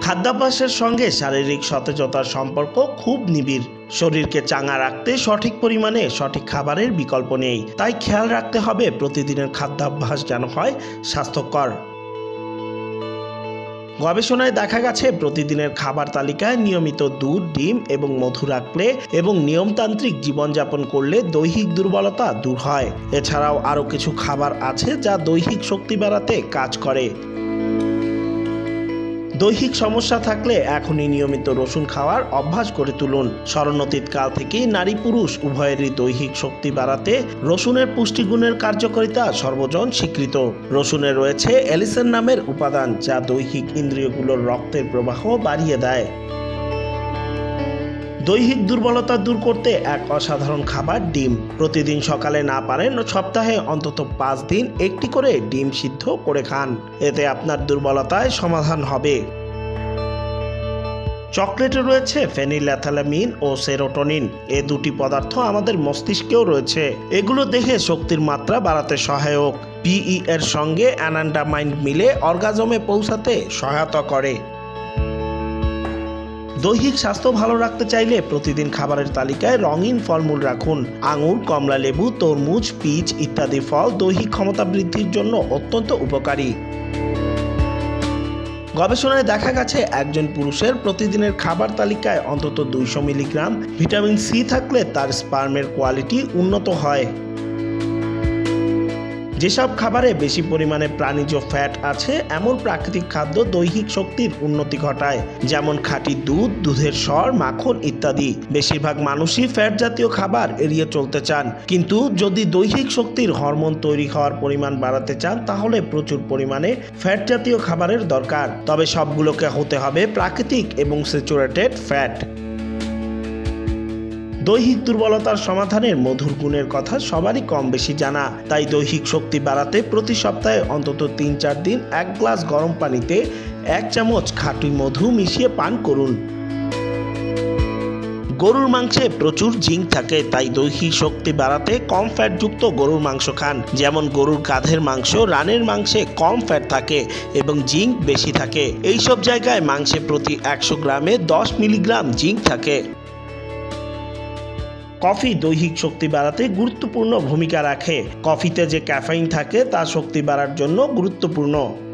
খাদ্যাভ্যাসের সঙ্গে শারীরিক সতেজতার সম্পর্ক খুব নিবিড়। শরীরকে চাঙ্গা রাখতে সঠিক পরিমাণে সঠিক খাবারের বিকল্প নেই, তাই খেয়াল রাখতে হবে প্রতিদিনের খাদ্যাভ্যাস যেন হয় স্বাস্থ্যকর। গবেষণায় দেখা গেছে প্রতিদিনের খাবার তালিকায় নিয়মিত দুধ, ডিম এবং মধু রাখলে এবং নিয়মতান্ত্রিক জীবনযাপন করলে দৈহিক দুর্বলতা দূর হয়। এছাড়াও আরও কিছু খাবার আছে যা দৈহিক শক্তি বাড়াতে কাজ করে। দৈহিক সমস্যা থাকলে এখনই নিয়মিত রসুন খাওয়ার অভ্যাস করে তুলুন। স্মরণতীত কাল থেকেই নারী পুরুষ উভয়েরই দৈহিক শক্তি বাড়াতে রসুনের পুষ্টিগুণের কার্যকারিতা সর্বজন স্বীকৃত। রসুনে রয়েছে অ্যালিসিন নামের উপাদান, যা দৈহিক ইন্দ্রিয়গুলোর রক্তের প্রবাহ বাড়িয়ে দেয়। দৈহিক দুর্বলতা দূর করতে এক অসাধারণ খাবার ডিম। প্রতিদিন সকালে না পারেন সপ্তাহে অন্তত 5 দিন একটি করে ডিম সিদ্ধ করে খান, এতে আপনার দুর্বলতায় সমাধান হবে। চকলেটে রয়েছে ফেনিল্যাথালামিন ও সেরোটোনিন। এ দুটি পদার্থ আমাদের মস্তিষ্কেও রয়েছে। এগুলো দেহে শক্তির মাত্রা বাড়াতে সহায়ক। পিই এর সঙ্গে অ্যানান্ডামাইন মিলে অর্গাজমে পৌঁছাতে সহায়তা করে। দৈহিক স্বাস্থ্য ভালো রাখতে চাইলে প্রতিদিন খাবারের তালিকায় রঙিন ফলমূল রাখুন। আঙুর, কমলা লেবু, তরমুজ, পিচ ইত্যাদি ফল দৈহিক ক্ষমতা বৃদ্ধির জন্য অত্যন্ত উপকারী। গবেষণায় দেখা গেছে একজন পুরুষের প্রতিদিনের খাবার তালিকায় অন্তত 200 মিলিগ্রাম ভিটামিন সি থাকলে তার স্পার্মের কোয়ালিটি উন্নত হয়। যেসব খাবারে বেশি পরিমাণে প্রাণীজ ফ্যাট আছে এমন প্রাকৃতিক খাদ্য দৈহিক শক্তির উন্নতি ঘটায়, যেমন খাঁটি দুধ, দুধের সর, মাখন ইত্যাদি। বেশিরভাগ মানুষই ফ্যাট জাতীয় খাবার এড়িয়ে চলতে চান, কিন্তু যদি দৈহিক শক্তির হরমোন তৈরি হওয়ার পরিমাণ বাড়াতে চান তাহলে প্রচুর পরিমাণে ফ্যাট জাতীয় খাবারের দরকার। তবে সবগুলোকে হতে হবে প্রাকৃতিক এবং স্যাচুরেটেড ফ্যাট। দৈহিক দুর্বলতার সমাধানের মধুর গুণের কথা সবারই কম বেশি জানা, তাই দৈহিক শক্তি বাড়াতে প্রতি সপ্তাহে অন্তত 3-4 দিন 1 গ্লাস গরম পানিতে 1 চামচ খাঁটি মধু মিশিয়ে পান করুন। গরুর মাংসে প্রচুর জিঙ্ক থাকে, তাই দৈহিক শক্তি বাড়াতে কম ফ্যাটযুক্ত গরুর মাংস খান। যেমন গরুর কাঁধের মাংস, রানের মাংসে কম ফ্যাট থাকে এবং জিঙ্ক বেশি থাকে। এইসব জায়গায় মাংসে প্রতি 100 গ্রামে 10 মিলিগ্রাম জিঙ্ক থাকে। কফি দৈহিক শক্তি বাড়াতে গুরুত্বপূর্ণ ভূমিকা রাখে। কফিতে যে ক্যাফেইন থাকে তা শক্তি বাড়ার জন্য গুরুত্বপূর্ণ।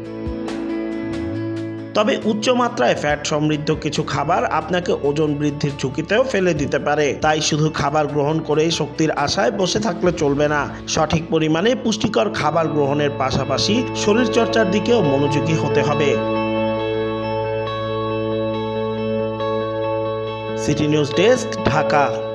তবে উচ্চমাত্রায় ফ্যাট সমৃদ্ধ কিছু খাবার আপনাকে ওজন বৃদ্ধির ঝুঁকিতেও ফেলে দিতে পারে, তাই শুধু খাবার গ্রহণ করেই শক্তির আশায় বসে থাকলে চলবে না। সঠিক পরিমাণে পুষ্টিকর খাবার গ্রহণের পাশাপাশি শরীরচর্চার দিকেও মনোযোগী হতে হবে। City news desk, Dhaka.